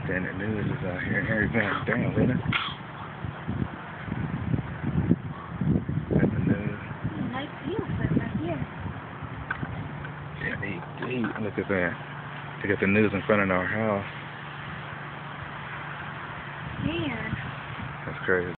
saying the news is out here in Arizona. Damn, isn't it? That's the news. Nice view right here. Yeah, they look at that. They got the news in front of our house. Man. That's crazy.